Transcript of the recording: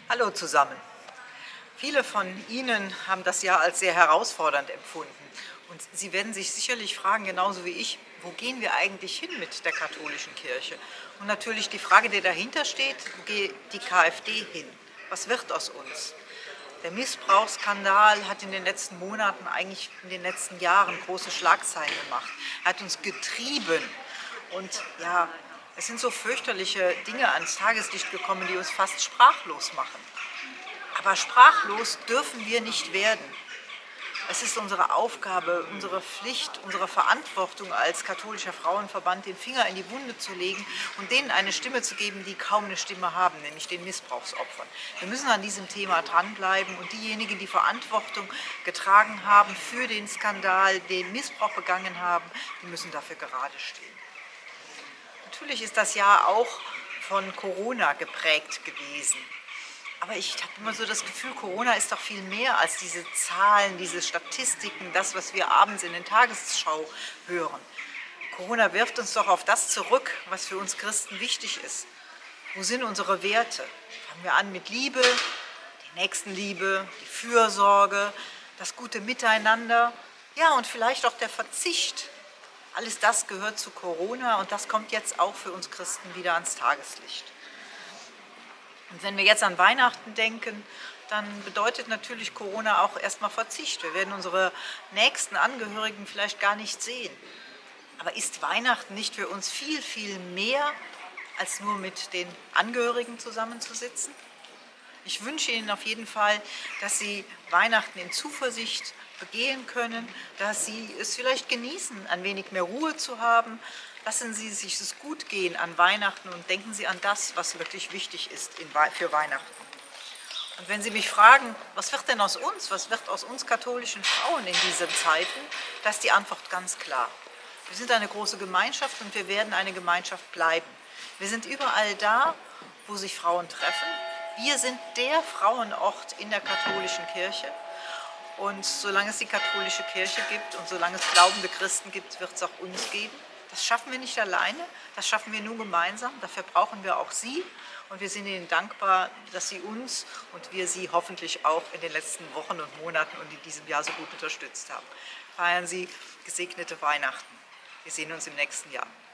Hallo zusammen. Viele von Ihnen haben das Jahr als sehr herausfordernd empfunden. Und Sie werden sich sicherlich fragen, genauso wie ich, wo gehen wir eigentlich hin mit der katholischen Kirche? Und natürlich die Frage, die dahinter steht, wo geht die KfD hin? Was wird aus uns? Der Missbrauchsskandal hat in den letzten Monaten, eigentlich in den letzten Jahren große Schlagzeilen gemacht. Er hat uns getrieben. Und ja, es sind so fürchterliche Dinge ans Tageslicht gekommen, die uns fast sprachlos machen. Aber sprachlos dürfen wir nicht werden. Es ist unsere Aufgabe, unsere Pflicht, unsere Verantwortung als katholischer Frauenverband, den Finger in die Wunde zu legen und denen eine Stimme zu geben, die kaum eine Stimme haben, nämlich den Missbrauchsopfern. Wir müssen an diesem Thema dranbleiben und diejenigen, die Verantwortung getragen haben für den Skandal, den Missbrauch begangen haben, die müssen dafür gerade stehen. Natürlich ist das Jahr auch von Corona geprägt gewesen. Aber ich habe immer so das Gefühl, Corona ist doch viel mehr als diese Zahlen, diese Statistiken, das, was wir abends in den Tagesschau hören. Corona wirft uns doch auf das zurück, was für uns Christen wichtig ist. Wo sind unsere Werte? Fangen wir an mit Liebe, die Nächstenliebe, die Fürsorge, das gute Miteinander, ja, und vielleicht auch der Verzicht. Alles das gehört zu Corona und das kommt jetzt auch für uns Christen wieder ans Tageslicht. Und wenn wir jetzt an Weihnachten denken, dann bedeutet natürlich Corona auch erstmal Verzicht. Wir werden unsere nächsten Angehörigen vielleicht gar nicht sehen. Aber ist Weihnachten nicht für uns viel, viel mehr, als nur mit den Angehörigen zusammenzusitzen? Ich wünsche Ihnen auf jeden Fall, dass Sie Weihnachten in Zuversicht begehen können, dass Sie es vielleicht genießen, ein wenig mehr Ruhe zu haben. Lassen Sie sich es gut gehen an Weihnachten und denken Sie an das, was wirklich wichtig ist für Weihnachten. Und wenn Sie mich fragen, was wird denn aus uns, was wird aus uns katholischen Frauen in diesen Zeiten, da ist die Antwort ganz klar. Wir sind eine große Gemeinschaft und wir werden eine Gemeinschaft bleiben. Wir sind überall da, wo sich Frauen treffen. Wir sind der Frauenort in der katholischen Kirche. Und solange es die katholische Kirche gibt und solange es glaubende Christen gibt, wird es auch uns geben. Das schaffen wir nicht alleine, das schaffen wir nur gemeinsam. Dafür brauchen wir auch Sie. Und wir sind Ihnen dankbar, dass Sie uns und wir Sie hoffentlich auch in den letzten Wochen und Monaten und in diesem Jahr so gut unterstützt haben. Feiern Sie gesegnete Weihnachten. Wir sehen uns im nächsten Jahr.